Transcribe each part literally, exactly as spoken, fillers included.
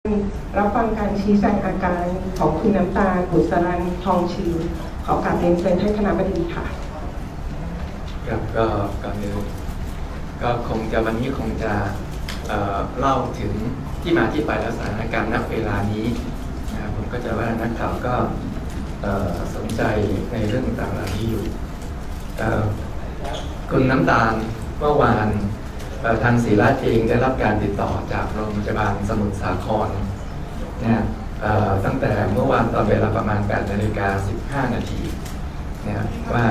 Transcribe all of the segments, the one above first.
รับฟังการชี้แจงอาการของคุณน้ำตาล บุษรันทองชิวขอกราบเรียนเชิญท่านคณบดีค่ะครับก็ก่อนอื่นก็คงจะวันนี้คงจะเอ่อเล่าถึงที่มาที่ไปและสถานการณ์ณเวลานี้นะครับผมก็จะว่านักข่าวก็สนใจในเรื่องต่างๆเหล่านี้อยู่คุณน้ำตาลเมื่อวานทางศรีราชเองได้รับการติดต่อจากโรงพยาบาลสมุทรสาครเนี่ยตั้งแต่เมื่อวานตอนเวลาประมาณ แปดนาฬิกาสิบห้านาทีเนี่ยว่า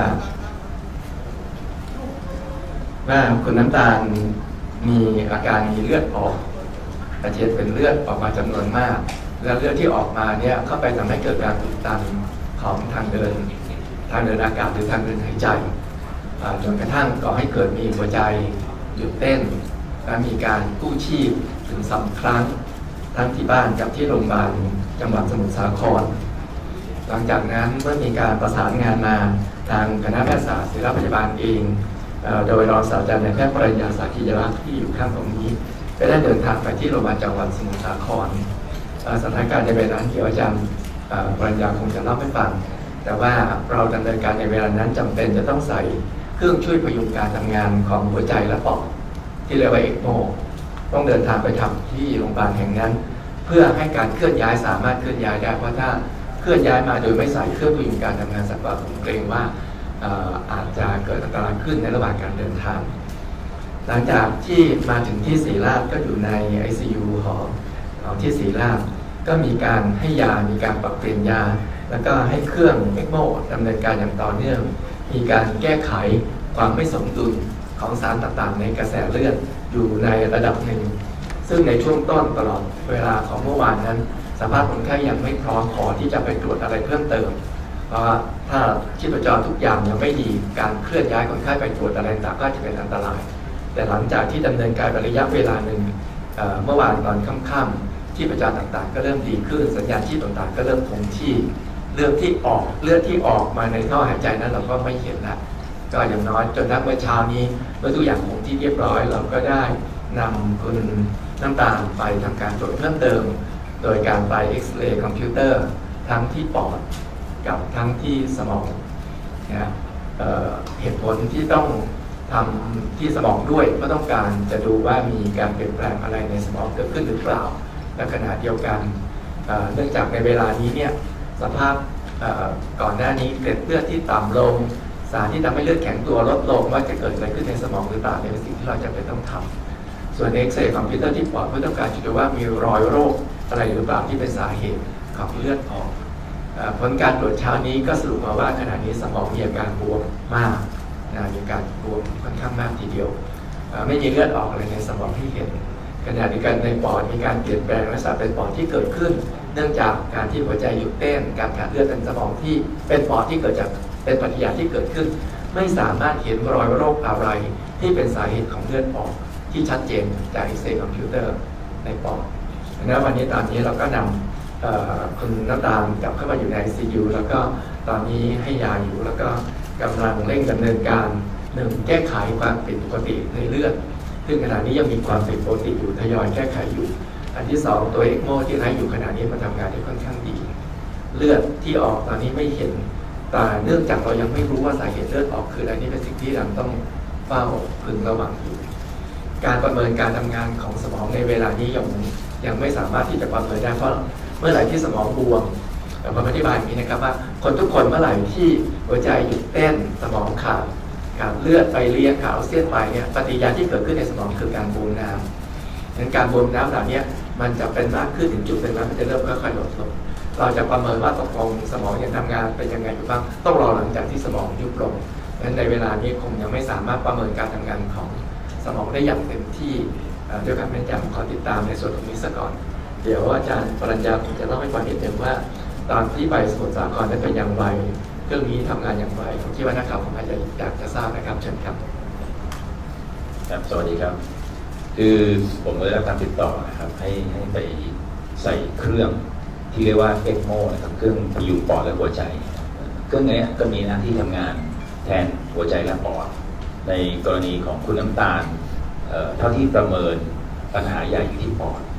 ว่าคุณน้ำตาลมีอาการมีเลือดออกอาเจียนเป็นเลือดออกมาจำนวนมากและเลือดที่ออกมาเนี่ยเข้าไปทำให้เกิดการอุดตันของทางเดินทางเดินอากาศหรือทางเดินหายใจจนกระทั่งก่อให้เกิดมีหัวใจหยุดเต้นและมีการกู้ชีพถึงสองครั้งทั้งที่บ้านกับที่โรงพยาบาลจังหวัดสมุทรสาครหลังจากนั้นเมื่อมีการประสานงานมาทางคณะแพทยศาสตร์ศิริราชพยาบาลเองโดยรองศาสตราจารย์นายแพทย์ปริญญาสาธิยรักษ์ที่อยู่ข้างตรงนี้ก็ได้เดินทางไปที่โรงพยาบาลจังหวัดสมุทรสาครสถานการณ์ในเวลานั้นเกี่ยวอาจารย์ปริญญาคงจะเล่าให้ฟังแต่ว่าเราดำเนินการในเวลานั้นจำเป็นจะต้องใส่เครื่องช่วยพยุงการทำงานของหัวใจและปอดที่เรียกว่าเอ็กโมต้องเดินทางไปทำที่โรงพยาบาลแห่งนั้นเพื่อให้การเคลื่อนย้ายสามารถเคลื่อนย้ายได้เพราะถ้าเคลื่อนย้ายมาโดยไม่ใส่เครื่องพยุงการทำงานสักว่าผมเกรงว่าอาจจะเกิดอันตรายขึ้นในระหว่างการเดินทางหลังจากที่มาถึงที่ศรีราชก็อยู่ใน ไอ ซี ยู ของของที่ศรีราชก็มีการให้ยามีการปรับเปลี่ยนยาแล้วก็ให้เครื่องเอ็กโมดำเนินการอย่างต่อเนื่องมีการแก้ไขความไม่สมดุลของสารต่างๆในกระแสเลือดอยู่ในระดับหนึ่งซึ่งในช่วงต้นตลอดเวลาของเมื่อวานนั้นสภาพคนไข้ยังไม่พร้อมพอที่จะไปตรวจอะไรเพิ่มเติมเพราะถ้าชีพจรทุกอย่างยังไม่ดีการเคลื่อนย้ายคนไข้ไปตรวจอะไรต่างก็จะเป็นอันตรายแต่หลังจากที่ดำเนินการไประยะเวลาหนึ่งเมื่อวานตอนค่ำๆชีพจรต่างๆก็เริ่มดีขึ้นสัญญาณชีพต่างๆก็เริ่มคงที่เลือดที่ออกเลือดที่ออกมาในท่อหายใจนั้นเราก็ไม่เห็นแล้วก็อย่างน้อยจนถึงเมื่อเช้านี้เมื่อทุกอย่างคงที่เรียบร้อยเราก็ได้นำคุณน้ำตาลไปทำการตรวจเพิ่มเติมโดยการไปเอ็กซเรย์คอมพิวเตอร์ทั้งที่ปอดกับทั้งที่สมองนะเอ่อเหตุผลที่ต้องทำที่สมองด้วยก็ต้องการจะดูว่ามีการเปลี่ยนแปลงอะไรในสมองเกิดขึ้นหรือเปล่าและขณะเดียวกันเนื่องจากในเวลานี้เนี่ยสภาพก่อนหน้านี้เกล็ดเลือดที่ต่ำลงสารที่ทำให้เลือดแข็งตัวลดลงว่าจะเกิดอะไรขึ้นในสมองหรือเปล่าเป็นสิ่งที่เราจะเป็นต้องทำส่วนเอ็กซเรย์คอมพิวเตอร์ที่ปอดเพื่อต้องการจะดูว่ามีรอยโรคอะไรหรือเปล่าที่เป็นสาเหตุของเลือดออกผลการตรวจเช้านี้ก็สรุปมาว่าขณะนี้สมองมีอาการบวมมากนะมีการบวมค่อนข้างมากทีเดียวไม่มีเลือดออกอะไรในสมองที่เห็นขณะเดียวกันในปอดมีการเปลี่ยนแปลงลักษณะเป็นปอดที่เกิดขึ้นเนื่องจากการที่หัวใจหยุดเต้นการขาดเลือดในสมองที่เป็นปอดที่เกิดจากเป็นปฏิกิริยาที่เกิดขึ้นไม่สามารถเห็นรอยโรคอะไรที่เป็นสาเหตุของเลือดออกที่ชัดเจนจากเอ็กซเรย์คอมพิวเตอร์ในปอดและวันนี้ตอนนี้เราก็นำคุณน้ำตาลกลับเข้ามาอยู่ใน ไอ ซี ยู แล้วก็ตอนนี้ให้ยาอยู่แล้วก็กำลังเร่งดำเนินการหนึ่งแก้ไขความผิดปกติในเลือดซึ่งขณะนี้ยังมีความผิดปกติอยู่ทยอยแก้ไขอยู่อันที่สองตัวเอ็กโมที่ไร้อยู่ขณะนี้มันทำงานได้ค่อนข้างดีเลือดที่ออกตอนนี้ไม่เห็นแต่เนื่องจากเรายังไม่รู้ว่าสาเหตุเลือดออกคืออะไรนี่เป็นสิ่งที่เราต้องเฝ้าพึงระวังอยู่การประเมินการทำงานของสมองในเวลานี้ยังยังไม่สามารถที่จะประเมินได้เพราะเมื่อไหร่ที่สมองบวมผมอธิบายอย่างนี้นะครับว่าคนทุกคนเมื่อไหร่ที่หัวใจหยุดเต้นสมองขาดขาดเลือดไปเลี้ยงขาดออกซิเจนไปเนี่ยปฏิกิริยาที่เกิดขึ้นในสมองคือการบวมน้ำงั้นการบวมน้ำเหล่านี้มันจะเป็นมากขึ้นถึงจุดหนึ่งแล้วมันจะเริ่มค่อยๆลดลงเราจะประเมินว่าตกลงสมองยังทำงานเป็นยังไงอยู่บ้างต้องรอหลังจากที่สมองยุบลงงั้นในเวลานี้คงยังไม่สามารถประเมินการทำงานของสมองได้อย่างเต็มที่ด้วยการเป็นจำขอติดตามในส่วนตรงนี้ซะก่อนเดี๋ยวอาจารย์ปรัญญาคงจะเล่าให้ฟังนิดนึงว่าตอนที่ไปสมุทรสาครได้เป็นอย่างไรเครื่องนี้ทำงานอย่างไรผมคิดว่านักข่าวผมอาจจะอยากจะทราบนะครับเชิญครับครับสวัสดีครับคือผมได้รับการติดต่อนะครับให้ให้ไปใส่เครื่องที่เรียกว่าเอ็กโมนะครับเครื่องพยุงปอดและหัวใจเครื่องนี้ก็มีหน้าที่ทำงานแทนหัวใจและปอดในกรณีของคุณน้ำตาล เ, เท่าที่ประเมินปัญหาใหญ่อยู่ที่ปอด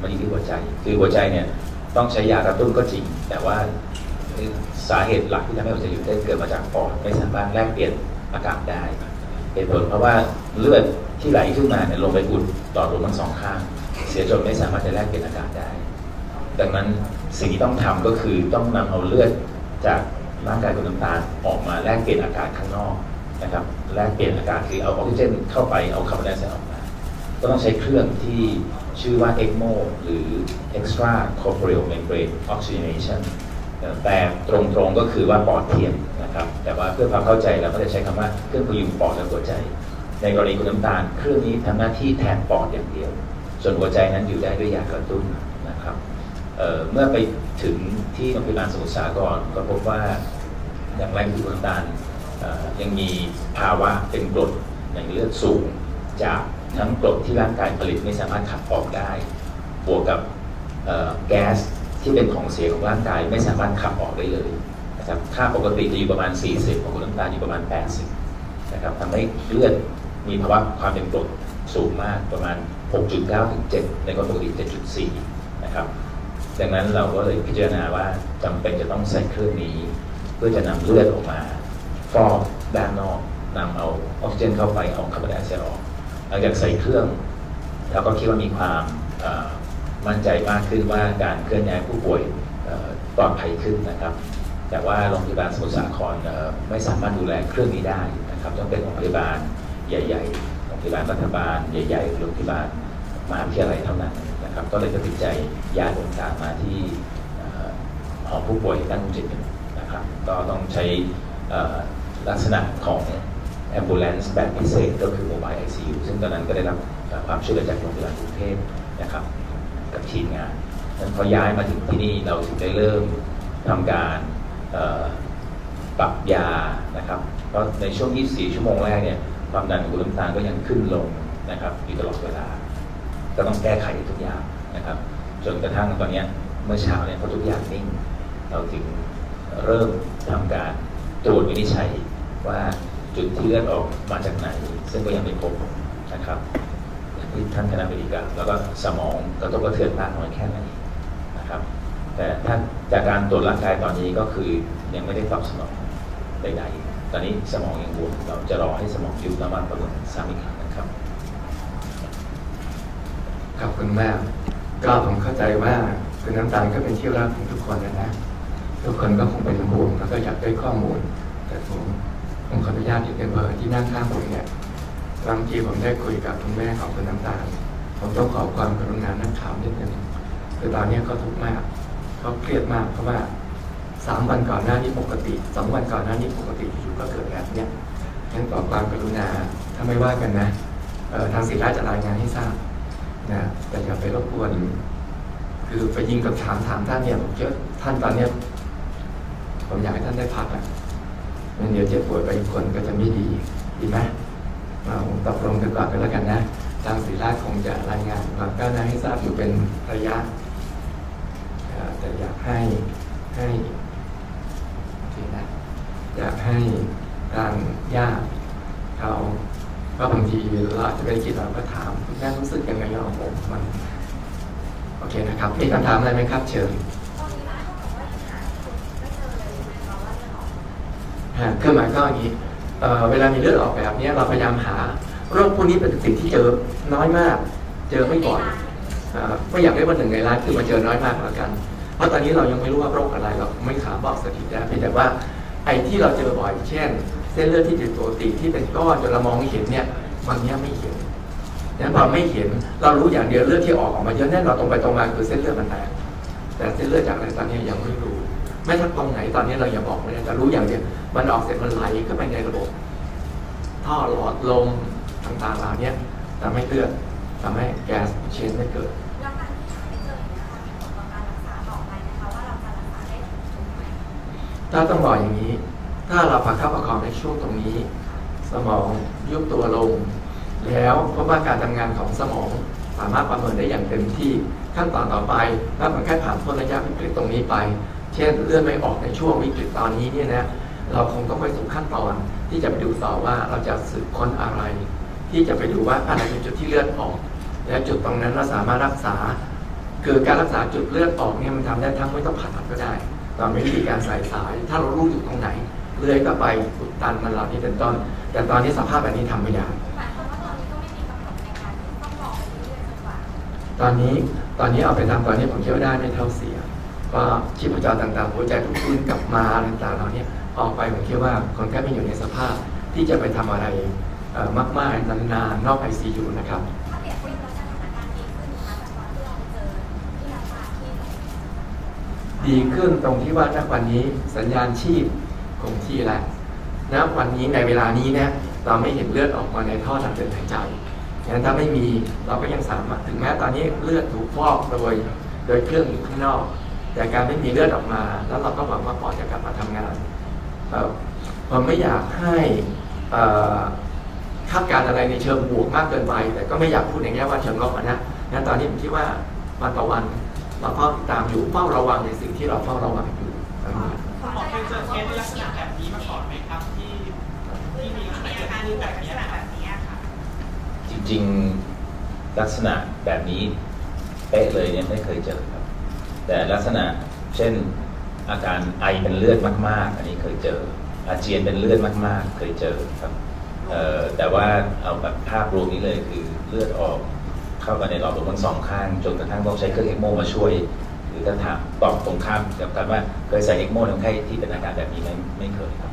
มันอยู่ที่หัวใจคือหัวใจเนี่ยต้องใช้ยากระตุ้นก็จริงแต่ว่าสาเหตุหลักที่ทำให้หัวใจหยุดได้เกิดมาจากปอดไม่สามารถแลกเปลี่ยนอากาศได้เหตุผลเพราะว่าเลือดที่ไหลขึ้นมาเนี่ยลงไปอุดต่อลมทั้งสองข้างเสียจนไม่สามารถจะแลกเปลี่ยนอากาศได้ดังนั้นสิ่งที่ต้องทำก็คือต้องนำเอาเลือดจากร่างกายคุณน้ำตาลออกมาแลกเปลี่ยนอากาศข้างนอกนะครับแลกเปลี่ยนอากาศคือเอาออกซิเจนเข้าไปเอาคาร์บอนไดออกไซด์ออกมาก็ต้องใช้เครื่องที่ชื่อว่า เอ็กโม หรือ Extra Corporeal Membrane Oxygenation แต่ตรงๆก็คือว่าปอดเทียมนะครับแต่ว่าเพื่อความเข้าใจเราก็จะใช้คำว่าเครื่องพยุงปอดและหัวใจในกรณีคุณน้ำตาลเครื่องนี้ทำหน้าที่แทนปอดอย่างเดียวส่วนหัวใจนั้นอยู่ได้ด้วยยากระตุ้นนะครับเ, เมื่อไปถึงที่โรงพยาบาลสมุทรสาครก็พบว่าอย่างแรกคือคุณน้ำตาลยังมีภาวะเป็นกรดในเลือดสูงจากทั้งกรดที่ร่างกายผลิตไม่สามารถขับออกได้บวกกับแก๊สที่เป็นของเสียของร่างกายไม่สามารถขับออกได้เลยนะครับค่าปกติจะอยู่ประมาณสี่สิบของคุณน้ำตาลอยู่ประมาณแปดสิบนะครับทำให้เลือดมีภาวะความเป็นกรดสูงมากประมาณ หกจุดเก้า ถึง เจ็ด ในคนปกติ เจ็ดจุดสี่ นะครับดังนั้นเราก็เลยพิจารณาว่าจำเป็นจะต้องใส่เครื่องนี้เพื่อจะนำเลือดออกมาฟอกด้านนอกนำเอาออกซิเจนเข้าไปเอาคาร์บอนไดออกไซด์ออกหลังจากใส่เครื่องเราก็คิดว่ามีความมั่นใจมากขึ้นว่าการเคลื่อนย้ายผู้ป่วยปลอดภัยขึ้นนะครับแต่ว่าโรงพยาบาลสมุทรสาครไม่สามารถดูแลเครื่องนี้ได้นะครับต้องเป็นโรงพยาบาลใหญ่ๆโรงพยาบาลรัฐบาลใหญ่ๆโรงพยาบาลมหาวิทยาลัยเท่านั้นนะครับก็เลยตัดสินใจย้ายโรงพยาบาลมาที่หอผู้ป่วยด้านจิตนะครับก็ต้องใช้ลักษณะของ ambulance แบบพิเศษก็คือ mobile ไอ ซี ยู ซึ่งตอนนั้นก็ได้รับความช่วยเหลือจากโรงพยาบาลกรุงเทพนะครับกับทีมงานนั้นพอย้ายมาถึงที่นี่เราถึงได้เริ่มทำการปรับยานะครับเพราะในช่วงยี่สิบสี่ชั่วโมงแรกเนี่ยความดันของคุณน้ำตาลก็ยังขึ้นลงนะครับอยู่ตลอดเวลาก็ต้องแก้ไขทุกอย่างนะครับจนกระทั่งตอนนี้เมื่อเช้าเนี่ยพอทุกอย่างนิ่งเราถึงเริ่มทำการตรวจวินิจฉัยว่าจุดที่เลือดออกมาจากไหนซึ่งก็ยังไม่พบนะครับที่ท่านคณะบดีกล่าวแล้วก็สมองกระทบกระเทือนมากน้อยแค่ไหนนะครับแต่ถ้าจากการตรวจร่างกายตอนนี้ก็คือยังไม่ได้ตอบสนองใดๆตอนนี้สมองยังบวมเราจะรอให้สมองยุบแล้วมาประเมินซ้ำอีกครั้งนะครับขอบคุณมากก็ผมเข้าใจว่าคุณน้ำตาลก็เป็นที่รักของทุกคนนะทุกคนก็คงเป็นห่วงแล้วก็อยากได้ข้อมูลแต่ผมผมขออนุญาตอีกเป็นเบอร์ที่นั่งข้างผมเนี่ยบางทีผมได้คุยกับคุณแม่ของคุณน้ำตาลผมต้องขอความกรุณานักข่าวนิดนึงคือตอนนี้เขาทุกข์มากเขาเครียดมากเพราะว่าสามวันก่อนหน้านี้ปกติสองวันก่อนหน้านี้ปกติอยู่ก็เกิดแบบเนี้ยงั้นขอความกรุณาถ้าไม่ว่ากันนะทางศิลาจะรายงานให้ทราบนะแต่อย่าไปรบกวนคือไปยิงกับถามถามท่านเนี่ยผมเชื่อท่านตอนเนี้ยผมอยากให้ท่านได้พักอ่ะมันเดี๋ยวเจ็บป่วยไปอีกคนก็จะไม่ดีดีไหมเราตกลงกันก่อนกันแล้วกันนะทางศิลาคงจะรายงานความก้าวหน้าให้ทราบอยู่เป็นระยะแต่อยากให้ให้นะอยากให้ทางญาติเขาก็บางทีเราอาจจะไม่ได้คิดเราก็ถามคุณแม่รู้สึกยังไงของผมมันโอเคนะครับมีคำถามอะไรไหมครับเชิญเครื่องหมายก็อย่างนี้เวลามีเลือดออกแบบนี้เราพยายามหาโรคพวกนี้เป็นสิ่งที่เจอน้อยมากเจอไม่บ่อยไม่อยากได้ว่าหนึ่งในล้านคือมาเจอน้อยมากแล้วกันเพราะตอนนี้เรายังไม่รู้ว่าโรคอะไรเราไม่ขาบอกสถิติได้เพียงแต่ว่าไอ้ที่เราเจอบ่อยเช่นเส้นเลือดที่ติดปกติที่เป็นก้อนจนเรามองไม่เห็นเนี่ยวันนี้ไม่เห็นนั้นพอไม่เห็นเรารู้อย่างเดียวเลือดที่ออกออกมาเยอะแน่นอนตรงไปตรงมาคือเส้นเลือดมันแตกแต่เส้นเลือดจากอะไรตอนนี้ยังไม่รู้ไม่ทักตรงไหนตอนนี้เราอย่าบอกไม่ได้แต่รู้อย่างเดียวมันออกเสร็จมันไหลเข้าไปในระบบท่อหลอดลมต่างๆเหล่านี้ทำให้เลือดทำให้แก๊สเชนไม่เกิดถ้าต้องบอกอย่างนี้ถ้าเราประคับประคองในช่วงตรงนี้สมองยุบตัวลงแล้วเพราะว่าการทำงานของสมองสามารถประเมินได้อย่างเต็มที่ขั้นตอนต่อไปถ้ามันแค่ผ่านพ้นระยะวิกฤตตรงนี้ไปเช่นเลือดไม่ออกในช่วงวิกฤตตอนนี้เนี่ยนะเราคงต้องไปสู่ขั้นตอนที่จะไปดูต่อว่าเราจะสืบค้นอะไรที่จะไปดูว่าอะไรเป็นจุดที่เลือดออกและจุดตรงนั้นเราสามารถรักษาคือการรักษาจุดเลือดออกเนี่ยมันทำได้ทั้งไม่ต้องผ่าตัดก็ได้ตามวิธีการใส่สายถ้าเรารู้อยู่ตรงไหนเลื่อยก็ไปอุดตันมันเหล่านี้เป็นต้นแต่ตอนนี้สภาพแบบนี้ทำไม่ได้ตอนนี้ตอนนี้เอาไปทำตอนนี้ผมคิดว่าได้ไม่เท่าเสียก็ชีพจรต่างๆหัวใจทุกฟื้นกลับมาต่างๆเหล่านี้ออกไปผมคิดว่าคนแค่ไม่อยู่ในสภาพที่จะไปทำอะไรมากๆนานๆนอก ไอ ซี ยู นะครับดีขึ้นตรงที่ว่าณวันนี้สัญญาณชีพคงที่แล้วณวันนี้ในเวลานี้เนี่ยเราไม่เห็นเลือดออกมาในท่อทางเดินหายใจงั้นถ้าไม่มีเราก็ยังสามารถถึงแม้ตอนนี้เลือดถูกฟอกโดยโดยเครื่องอยู่ข้างนอกแต่การไม่มีเลือดออกมาแล้วเราก็หวังว่าปอดจะกลับมาทำงานผมไม่อยากให้คาดการณ์อะไรในเชิงบวกมากเกินไปแต่ก็ไม่อยากพูดในแง่ว่าเชิงลบนะงั้นตอนนี้ผมคิดว่าวันต่อวันเราเฝ้าติดตามอยู่เฝ้าระวังในสิ่งที่เราเฝ้าระวังอยู่หมอเคยเจอเคสลักษณะแบบนี้มาก่อนไหมครับที่ที่มีอาการแบบนี้แบบนี้ค่ะจริงๆลักษณะแบบนี้เป๊ะเลยเนี่ยไม่เคยเจอครับแต่ลักษณะเช่นอาการไอเป็นเลือดมากๆอันนี้เคยเจออาเจียนเป็นเลือดมากๆเคยเจอครับแต่ว่าเอาแบบภาพรวมนี้เลยคือเลือดออกเข้าไปในหลอดลมทั้งสองข้างจนกระทั่งต้องใช้เครื่องเอ็กโมมาช่วยหรือถ้าถามตอบตรงข้ามกับการว่าเคยใส่เอ็กโมคนไข้ที่เป็นอาการแบบนี้ไหมไม่เคยครับ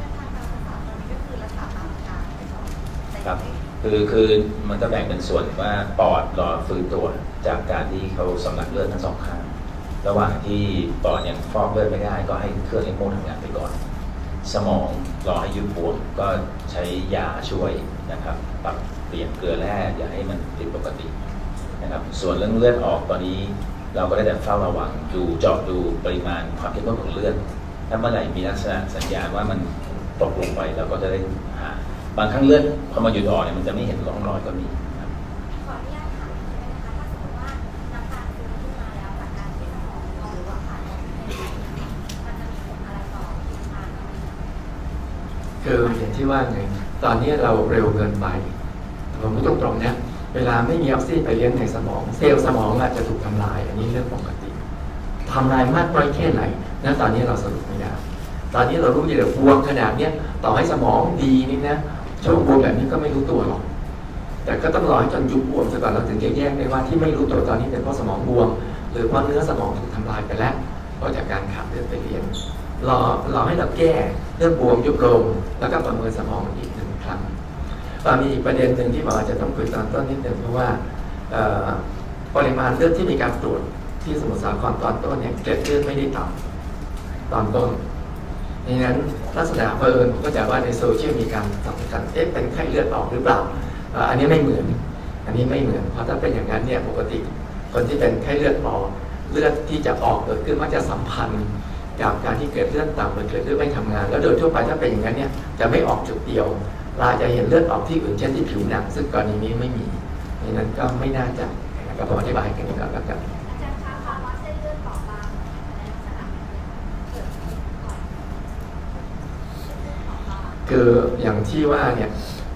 ครับคือคือมันก็แบ่งเป็นส่วนว่าปอดรอฟื้นตัวจากการที่เขาสำลักเลือดทั้งสองข้างระหว่างที่ปอดยังฟอกเลือดไม่ได้ก็ให้เครื่องเอ็กโมทำงานไปก่อนสมองรอให้ยุบบวมก็ใช้ยาช่วยนะครับปรับเปลี่ยนเกลือแร่อย่าให้มันผิดปกตินะครับส่วนเรื่องเลือดออกตอนนี้เราก็ได้แต่เฝ้าระวังดูเจาะดูปริมาณความเข้มข้นของเลือดถ้าเมื่อไหร่มีลักษณะสัญญาณว่ามันตกลงไปเราก็จะได้หาบางครั้งเลือดพอมาหยุดออกเนี่ยมันจะไม่เห็นร่องรอยก็มีครับขออนุญาตถามได้ไหมคะถ้าสมมติว่าน้ำตาลฟื้นขึ้นมาแล้วจากการที่สมองหรือว่าขาดมันจะมีผลอะไรต่อทางคืออย่างที่ว่าไงตอนนี้เราเร็วเกินไปผมพูดตรงๆเนี่ยเวลาไม่มีออกซิเจนไปเลี้ยงในสมองเซลล์สมองอาจจะถูกทำลายอันนี้เรื่องปกติทำลายมากน้อยแค่ไหนนั้นตอนนี้เราสรุปไม่ได้ตอนนี้เรารู้อยู่แต่บวมขนาดนี้ต่อให้สมองดีนี่นะช่วงบวมแบบนี้ก็ไม่รู้ตัวหรอกแต่ก็ต้องรอให้จนยุบบวมซะก่อนเราถึงจะแยกได้ว่าที่ไม่รู้ตัวตอนนี้เป็นเพราะสมองบวมหรือเพราะเนื้อสมองถูกทำลายไปแล้วเพราะจากการขาดเลือดไปเลี้ยงรอรอให้เราแก้เรื่องบวมยุบลงแล้วก็ประเมินสมองอีกหนึ่งครั้งตอนนี้อีกประเด็นหนึ่งที่บอกอาจจะต้องคุยตอนต้นนิดหนึ่งเพราะว่าปริมาณเลือดที่มีการตรวจที่สมุทรสาครตอนต้นเนี่ยเกล็ดเลือดไม่ได้ต่ำตอนต้นดังนั้นลักษณะเพิ่มผมก็จะว่าในโซเชียลมีการสังกันเอ๊ะเป็นไข้เลือดออกหรือเปล่าอันนี้ไม่เหมือนอันนี้ไม่เหมือนเพราะถ้าเป็นอย่างนั้นเนี่ยปกติคนที่เป็นไข้เลือดออกเลือดที่จะออกเกิดขึ้นมักจะสัมพันธ์กับการที่เกิดเลือดต่ำหรือเกิดเลือดไม่ทำงานแล้วโดยทั่วไปถ้าเป็นอย่างนั้นเนี่ยจะไม่ออกจุดเดียวเราจะเห็นเลือดออกที่อื่นเช่นที่ผิวหนังซึ่งกรณีนี้ไม่มีดังนั้นก็ไม่น่าจะก็ผมอธิบายกันอีกแล้วกันคืออย่างที่ว่าเนี่ย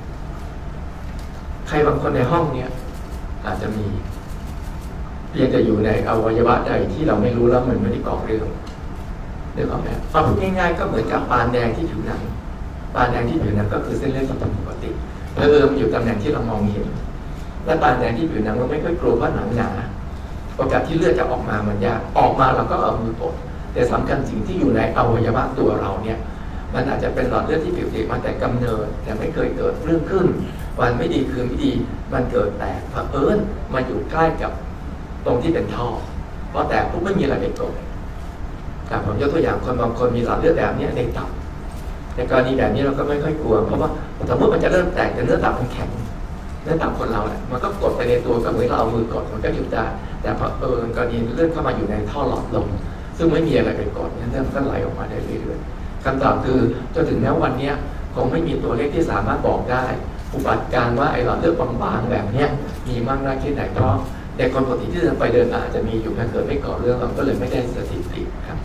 ใครบางคนในห้องเนี่ยอาจจะมีเพียงแต่อยู่ในอวัยวะใดที่เราไม่รู้แล้วมันไม่ได้ก่อเรื่องเรื่องของแม่เอาพูดง่ายๆก็เหมือนกับปานแดงที่ผิวหนังปานแดงที่ผิวหนังก็คือเส้นเลือดที่ผิดปกติเพิ่มอยู่ตำแหน่งที่เรามองเห็นและปานแดงที่ผิวหนังเราไม่ค่อยกลัวเพราะหนังหนาโอกาสที่เลือดจะออกมามันยากออกมาเราก็เอามือปดแต่สำคัญสิ่งที่อยู่ในอวัยวะตัวเราเนี่ยมันอาจจะเป็นหลอดเลือดที่ผิวดีมาแต่กำเนิดแต่ไม่เคยเกิดเรื่องขึ้นวันไม่ดีคืนไม่ดีมันเกิดแตกเผอิญมาอยู่ใกล้กับตรงที่เป็นท่อเพราะแตกปุ๊บไม่มีอะไรไปกดแต่ผมยกตัวอย่างคนบางคนมีหลอดเลือดแบบนี้ในตับในกรณีแบบนี้เราก็ไม่ค่อยกลัวเพราะว่าสมมติมันจะเริ่มแตกแต่เนื้อตับมันแข็งเนื้อตับคนเราเนี่ยมันก็กดไปในตัวก็เหมือนเราเอามือกดมันก็หยุดได้แต่เผอิญกรณีเลือดเข้ามาอยู่ในท่อหลอดลมซึ่งไม่มีอะไรไปกดเนื้อมันก็ไหลออกมาได้เรื่อยๆคำตอบคือจนถึงแม้วันนี้คงไม่มีตัวเลขที่สามารถบอกได้อุบัติการว่าไอ้หลอดเลือดบางๆแบบนี้มีมากน้อยแค่ไหนเพราะเด็กคนปกติที่เดินไปเดินมาอาจจะมีอยู่ถ้าเกิดไม่ก่อเรื่องเราก็เลยไม่ได้สถิติครับ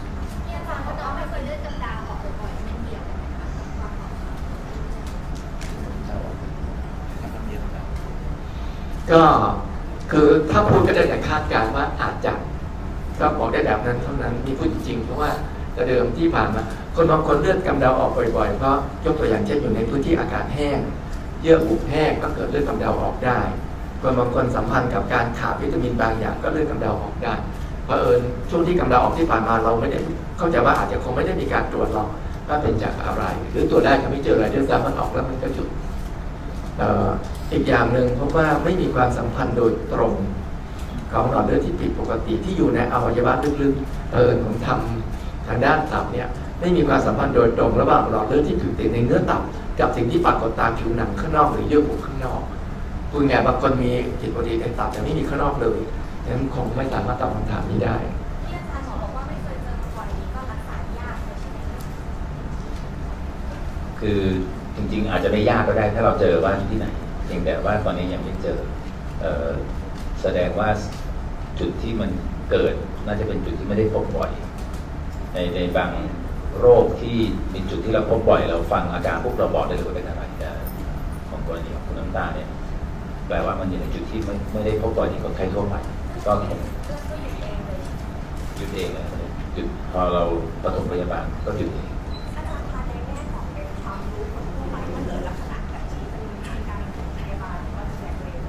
ก็คือถ้าพูดก็ได้แต่คาดการณ์ว่าอาจจะก็บอกได้แบบนั้นเท่านั้นมีพูดจริงเพราะว่าแต่เดิมที่ผ่านมาคนบางคนเลือดกำเดาออกบ่อยๆเพราะยกตัวอย่างเช่นอยู่ในพื้นที่อากาศแห้งเยื่อบุแห้งก็เกิดเลือดกำเดาออกได้คนบางคนสัมพันธ์กับการขาดวิตามินบางอย่างก็เลือดกำเดาออกได้เพราะเอิญช่วงที่กำเดาออกที่ผ่านมาเราไม่ได้เข้าใจว่าอาจจะคงไม่ได้มีการตรวจหรอกว่าเป็นจากอะไรหรือตรวจได้ก็ไม่เจออะไรเดือดมันออกแล้วมันก็หยุดอีกอย่างหนึ่งเพราะว่าไม่มีความสัมพันธ์โดยตรงของหลอดเลือดที่ผิดปกติที่อยู่ในอวัยวะลึกๆเอิญของทำทางด้านตับเนี่ยไม่มีความสัมพันธ์โดยตรงระหว่างหลอดเลือดที่ถูกติดในเนื้อตับกับสิ่งที่ปรากฏตามผิวหนังข้างนอกหรือเยื่อบุข้างนอกพูดง่ายบางคนมีผิดปกติในตับแต่ไม่มีข้างนอกเลยฉะนั้นคงไม่สามารถตอบคำถามนี้ได้ที่อาจารย์บอกว่าไม่เคยเจอมาก่อนนี้ก็รักษายากเลยใช่ไหมคะคือจริงๆอาจจะไม่ยากก็ได้ถ้าเราเจอว่าที่ไหนเพียงแต่ว่าตอนนี้ยังไม่เจอเอ่อแสดงว่าจุดที่มันเกิดน่าจะเป็นจุดที่ไม่ได้พบบ่อยในในบางโรคที่มีจุดที่เราพบบ่อยเราฟังอาการพวกเราบอกได้เลยว่าเป็นอะไรแต่ของกรณีของคุณน้ำตาลเนี่ยแปลว่ามันอยู่ในจุดที่ไม่ไม่ได้พบบ่อยในคนไข้ทั่วไปก็คงหยุดเองเลยหยุดพอเราปฐมพยาบาลก็หยุดเองอาจารย์คะในแง่ของเป็นความรู้คนทั่วไปถ้าเกิดลักษณะแบบนี้เป็นวิธีการปฐมพยาบาลก็จะแบ่งเป็น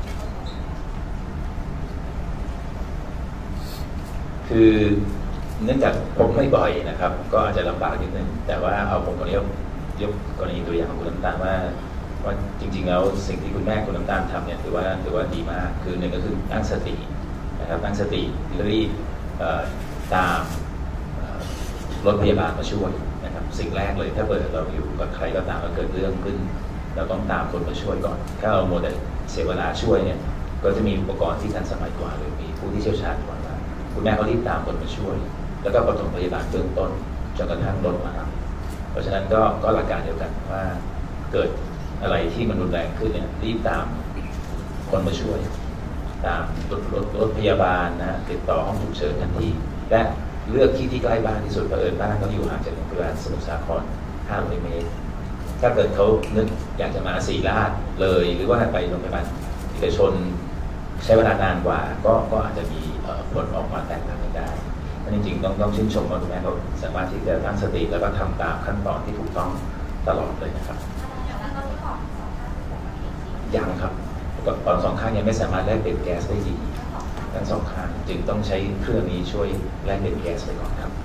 คือเนื่องจากพบไม่บ่อยนะครับก็อาจจะลำบากนิดนึงแต่ว่าเอาผมก็เรียกยกกรณีตัวอย่างของคุณน้ำตาลว่าว่าจริงๆแล้วสิ่งที่คุณแม่คุณน้ำตาลทำเนี่ยถือว่าถือว่าดีมากคือหนึ่งก็คือตั้งสตินะครับตั้งสติรีบตามรถพยาบาลมาช่วยนะครับสิ่งแรกเลยถ้าเกิดเราอยู่กับใครก็ตามแล้วเกิดเรื่องขึ้นเราต้องตามคนมาช่วยก่อนถ้าเราโมเดลเสียเวลาช่วยเนี่ยก็จะมีอุปกรณ์ที่ทันสมัยกว่าหรือมีผู้ที่เชี่ยวชาญกว่าคุณแม่เขารีบตามคนมาช่วยแล้วก็ปฐมพยาบาลเบื้องต้นจนกระทั่งรถมารับเพราะฉะนั้นก็ก็หลักการเดียวกันว่าเกิดอะไรที่มันรุนแรงขึ้นเนี่ยรีบตามคนมาช่วยตามรถรถรถพยาบาลนะติดต่อห้องฉุกเฉินทันทีและเลือกที่ที่ใกล้บ้านที่สุดเผอิญบ้านเขาอยู่ห่างจากโรงพยาบาลสมุทรสาครห้าร้อยเมตรถ้าเกิดเขานึกอยากจะมาศรีราชเลยหรือว่าไปโรงพยาบาลเอกชนใช้เวลานานกว่าก็ก็อาจจะมีผลออกมาแตกต่างกันได้จริงๆต้องต้องชื่นชมว่าคุณแม่เขาสามารถที่จะตั้งสติแล้วก็ทำตามขั้นตอนที่ถูกต้องตลอดเลยนะครับยังครับปอดสองข้างยังไม่สามารถแลกเปลี่ยนแก๊สได้ดีทั้งสองข้างจึงต้องใช้เครื่องนี้ช่วยแลกเปลี่ยนแก๊สไปก่อนครับ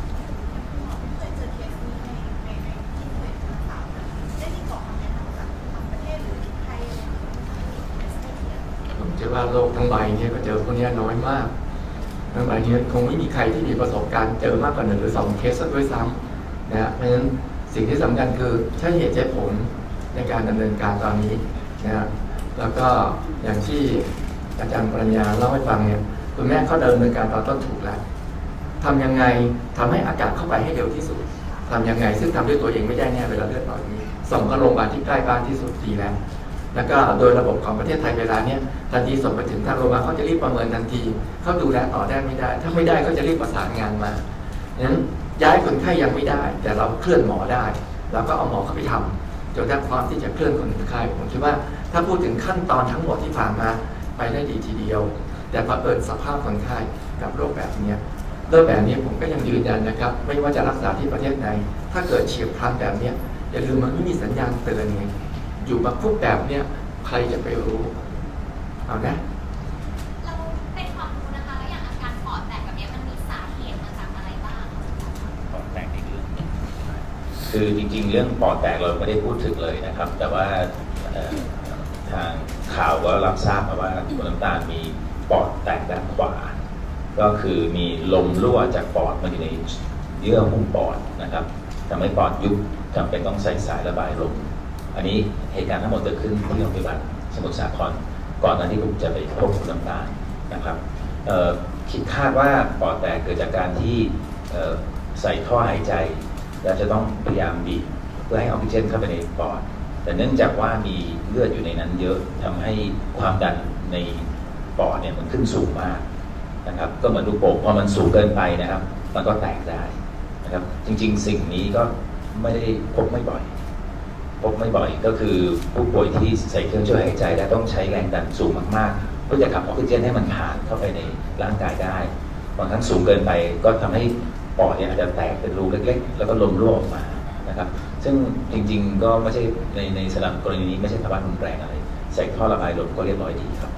ผมเชื่อว่าโลกทั้งใบนี้ก็เจอพวกนี้น้อยมากทั้งใบนี้คงไม่มีใครที่มีประสบการณ์เจอมากกว่าหนึ่งหรือสองเคสด้วยซ้ำนะเพราะฉะนั้นสิ่งที่สำคัญคือใช้เหตุใช้ผลในการดำเนินการตอนนี้นะแล้วก็อย่างที่อาจารย์ปรัญญาเล่าให้ฟังเนี่ยคุณแม่เขาดำเนินการตอนต้นถูกแล้วทำยังไงทำให้อากาศเข้าไปให้เร็วที่สุดทำยังไงซึ่งทำด้วยตัวเองไม่ได้แน่เวลาเลือดออกนี้ส่งเข้าโรงพยาบาลที่ใกล้บ้านที่สุดดีแล้วแล้วก็โดยระบบของประเทศไทยเวลาเนี้ยทันทีส่งไปถึงทางโรงพยาบาลเขาจะรีบประเมินทันทีเขาดูแลต่อได้ไม่ได้ถ้าไม่ได้เขาจะรีบประสานงานมาดังนั้นย้ายคนไข้ยังไม่ได้แต่เราเคลื่อนหมอได้เราก็เอาหมอเข้าไปทำจนได้พร้อมที่จะเคลื่อนคนไข้ผมคิดว่าถ้าพูดถึงขั้นตอนทั้งหมดที่ผ่านมาไปได้ดีทีเดียวแต่พอเปิดสภาพคนไข้กับโรคแบบนี้โรคแบบนี้ผมก็ยังยืนยันนะครับไม่ว่าจะรักษาที่ประเทศไหนถ้าเกิดเฉียบพลันแบบนี้อย่าลืมมันไม่มีสัญญาณเตือนไงอยู่มาคุกแบบเนี้ยใครจะไปรู้เอานะเราเป็นความรู้นะคะแล้วอย่างอาการปอดแตกแบบนี้มันมีสาเหตุมาจากอะไรบ้างปอดแตกในเรื่องคือจริงๆเรื่องปอดแตกเราไม่ได้พูดถึงเลยนะครับแต่ว่าทางข่าวก็รับทราบมาว่าคุณน้ำตาลมีปอดแตกด้านขวาก็คือมีลมรั่วจากปอดมาอยู่ในเยื่อหุ้มปอดนะครับทำให้ปอดยุบจำเป็นต้องใส่สายระบายลมอันนี้เหตุการณ์ทั้งหมดเกิดขึ้นที่โรงพยาบาลสมุทรสาครก่อนหน้าที่ผมจะไปพบคุณน้ำตาลนะครับคิดคาดว่าปอดแตกเกิดจากการที่ใส่ท่อหายใจแล้วจะต้องพยายามบีบเพื่อให้ออกซิเจนเข้าไปในปอดแต่เนื่องจากว่ามีเลือดอยู่ในนั้นเยอะทำให้ความดันในปอดเนี่ยมันขึ้นสูงมากนะครับก็เหมือนลูกโป่งพอมันสูงเกินไปนะครับมันก็แตกได้นะครับจริงๆสิ่งนี้ก็ไม่ได้พบไม่บ่อยพบไม่บ่อยก็คือผู้ป่วยที่ใส่เครื่องช่วยหายใจและต้องใช้แรงดันสูงมากๆเพื่อจะขับออกซิเจนให้มันผ่านเข้าไปในร่างกายได้บางครั้งสูงเกินไปก็ทำให้ปอดเนี่ยอาจจะแตกเป็นรูเล็กๆแล้วก็ลมรั่วออกมานะครับซึ่งจริงๆก็ไม่ใช่ในในสำหรับกรณีนี้ไม่ใช่ภาวะรุนแรงอะไรใส่ท่อระบายลมก็เรียบร้อยดีครับ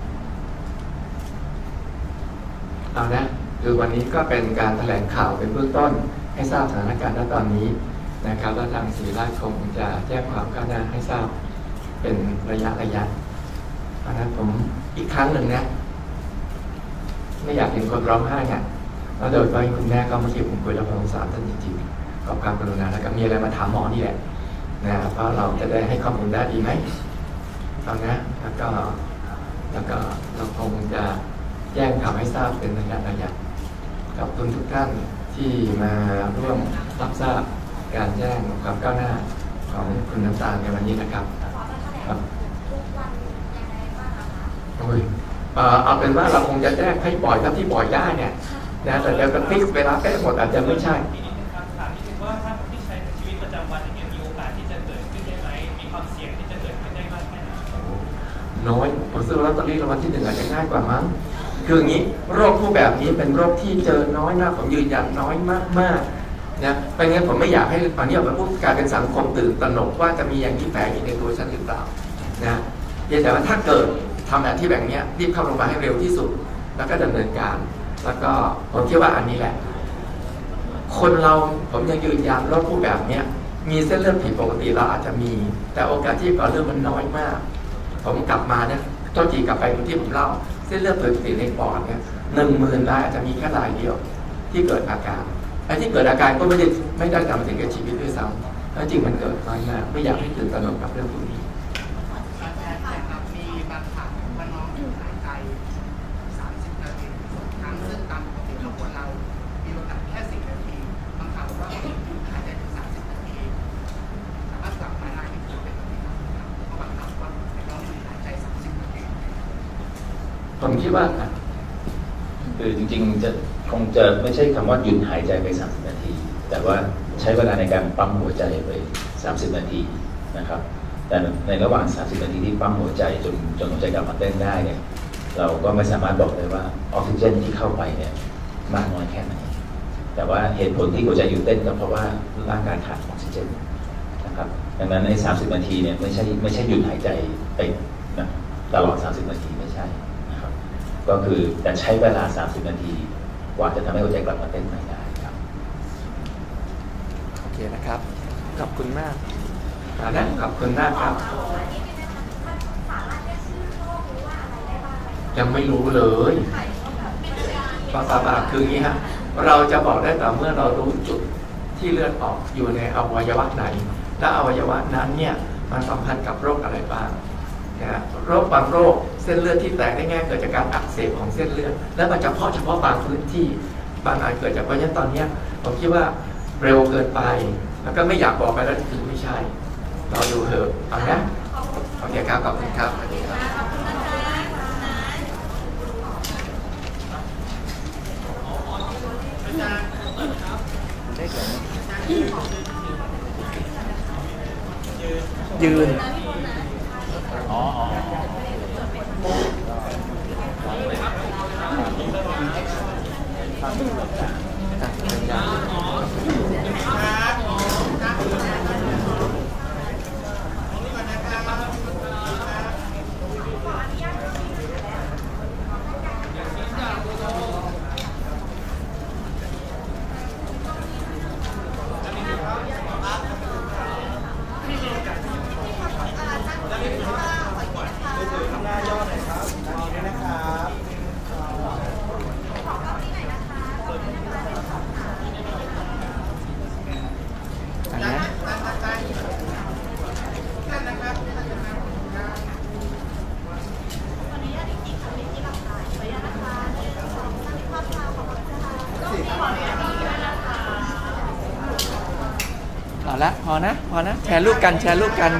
เอานะคือวันนี้ก็เป็นการแถลงข่าวเป็นเบื้องต้นให้ทราบสถานการณ์ณตอนนี้นะครับแล้วทางศรีราชคงจะแจ้งความก้าวหน้าให้ทราบเป็นระยะระยะเพราะนั้นผมอีกครั้งหนึ่งนะไม่อยากเห็นคนร้องไห้อ่ะแล้วโดยเฉพาะคุณแม่ก็เมื่อกี้ผมคุยแล้วผมสงสารท่านจริงๆขอบความกรุณาแล้วก็มีอะไรมาถามหมอนี่แหละนะเพราะเราจะได้ให้ข้อมูลได้ดีไหมตอนนี้แล้วก็แล้วก็เราคงจะแจ้งข่าวให้ทราบเป็นระยะระยะขอบคุณทุกท่านที่มาร่วมรับทราบการแจ้งความก้าวหน้าของคุณน้ำตาลในวันนี้นะครับครับโอ้ยเอาเป็นว่าเราคงจะแจ้งให้ปล่อยเท่าที่ปล่อยได้เนี่ยนะแต่เดี๋ยวก็ฟิกเวลาแก้หมดอาจจะไม่ใช่ถามนิดนึงว่าถ้าที่ใช้ในชีวิตประจำวันอย่างเงี้ยมีโอกาสที่จะเกิดขึ้นได้ไหมมีความเสี่ยงที่จะเกิดขึ้นได้มากแค่ไหนน้อยผมซื้อลอตเตอรี่รางวัลที่หนึ่งอาจจะง่ายกว่ามั้งคืออย่างนี้โรคผู้แบบนี้เป็นโรคที่เจอน้อยมากผมยืนยันน้อยมากๆนะเพราะงั้นผมไม่อยากให้ตอนนี้แบบผู้กลายเป็นสังคมตื่นตระหนกว่าจะมีอย่างที่แฝงอยู่ในตัวฉันหรือเปล่านะแต่ว่าถ้าเกิดทำแบบที่แบบนี้รีบเข้าโรงพยาบาลให้เร็วที่สุดแล้วก็ดำเนินการแล้วก็ผมคิดว่าอันนี้แหละคนเราผมยังยืนยันโรคผู้แบบนี้มีเส้นเลือดผิดปกติเราอาจจะมีแต่โอกาสที่ก่อเรื่องมันน้อยมากผมกลับมาเนี่ยต้นทีกลับไปที่ผมเล่าเส้นเลือดผิดปกติในปอดเนี่ยหนึ่งหมื่นรายอาจจะมีแค่รายเดียวที่เกิดอาการไอ้ที่เกิดอาการก็ไม่ได้ไม่ได้ทำถึงกับชีวิตด้วยซ้ำแล้วจริงมันเกิดน้อยมากไม่อยากให้ตื่นตระหนกกับเรื่องพวกนี้มีบางครั้งว่าน้องหยุดหายใจสามสิบนาทีครั้งซึ่งตามปกติเราควรเรามีโอกาสแค่สิบนาทีบางครั้งว่าหยุดหายใจถึงสามสิบนาทีสามารถกลับมาได้ที่จะเป็นแบบนี้ครับเพราะบางครั้งว่าน้องหยุดหายใจสามสิบนาทีผมคิดว่าคือจริงๆจะคงจะไม่ใช่คำว่าหยุดหายใจไปสามสิบนาทีแต่ว่าใช้เวลาในการปั๊มหัวใจไปสามสิบนาทีนะครับแต่ในระหว่างสามสิบนาทีที่ปั๊มหัวใจจนจนหัวใจกลับมาเต้นได้เนี่ยเราก็ไม่สามารถบอกเลยว่าออกซิเจนที่เข้าไปเนี่ยมากน้อยแค่ไหนแต่ว่าเหตุผลที่หัวใจหยุดเต้นก็เพราะว่าร่างกายขาดออกซิเจนนะครับดังนั้นในสามสิบนาทีเนี่ยไม่ใช่ไม่ใช่หยุดหายใจไปนะตลอดสามสิบนาทีไม่ใช่นะครับก็คือแต่ใช้เวลาสามสิบนาทีกว่าจะทำให้หัวใจกลับมาเต้นใหม่ได้ครับโอเคนะครับขอบคุณมากนะขอบคุณมากครับยังไม่รู้เลยภาษาบาลคืออย่างนี้ฮะเราจะบอกได้แต่เมื่อเรารู้จุดที่เลือดออกอยู่ในอวัยวะไหนและอวัยวะนั้นเนี่ยมันสัมพันธ์กับโรคอะไรบ้างนะโรคบางโรคเส้นเลือดที่แตกได้ง่ายเกิดจากการอักเสบของเส้นเลือดและมันเฉพาะเฉพาะบางพื้นที่บางอันเกิดจากเพราะฉะนั้นตอนนี้ผมคิดว่าเร็วเกินไปแล้วก็ไม่อยากบอกไปแล้วถึงไม่ใช่เราดูเถอะเอานะโอเคครับขอบคุณครับยืนอ๋ออ๋อเอาละพอนะพอนะแชร์รูปกันแชร์รูปกัน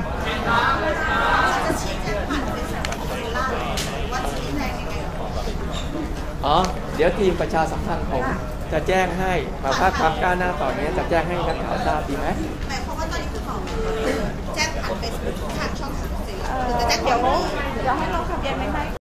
อ๋อเดี๋ยวทีมประชาสัมพันธ์ผมจะแจ้งให้มาภาคความก้าวหน้าต่อนี้จะแจ้งให้นักข่าวทราบดีไหมหมายความว่าตอนนี้คือของแจ้งผ่านเฟซบุ๊กทางช่องทางสื่อจะแจ้งเดี๋ยวเดี๋ยวให้ลงทะเบียนไม่ให้